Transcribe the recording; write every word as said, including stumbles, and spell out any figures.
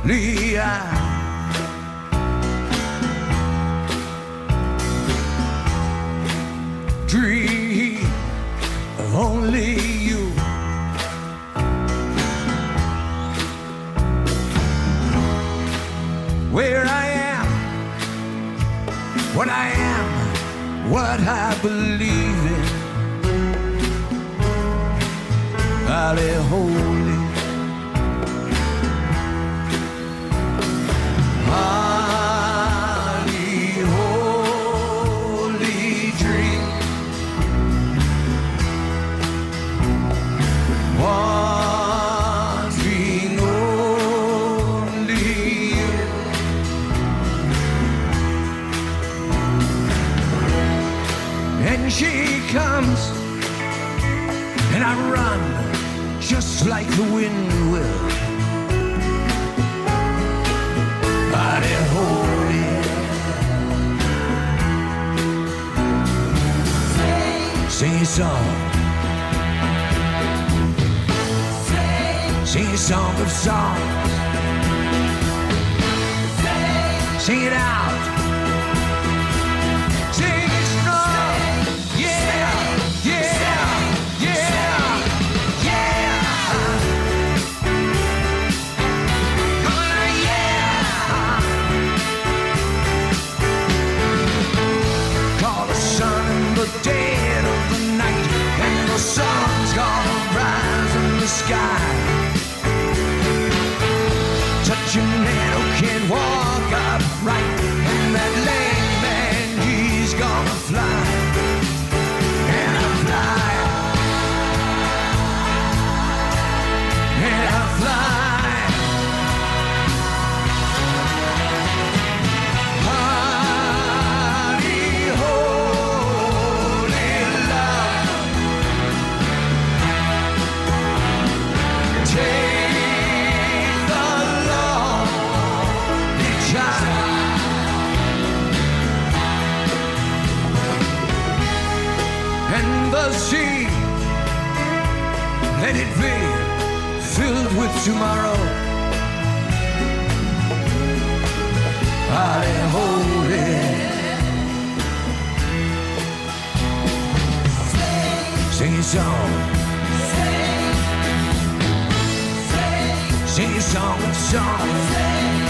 I dream of only you. Where I am, what I am, what I believe in, highly holy, highly holy dream. One dream only you. And she comes, and I run just like the wind will. Body holy, sing a song, sing a song of songs, sing it out. Dead of the night, and the sun's gonna rise in the sky. Touching it, oh, can't walk upright, and that lame man, he's gonna fly, and I fly, and I fly. And the sea, let it be filled with tomorrow. Holy, holy, sing a song, sing a song of songs.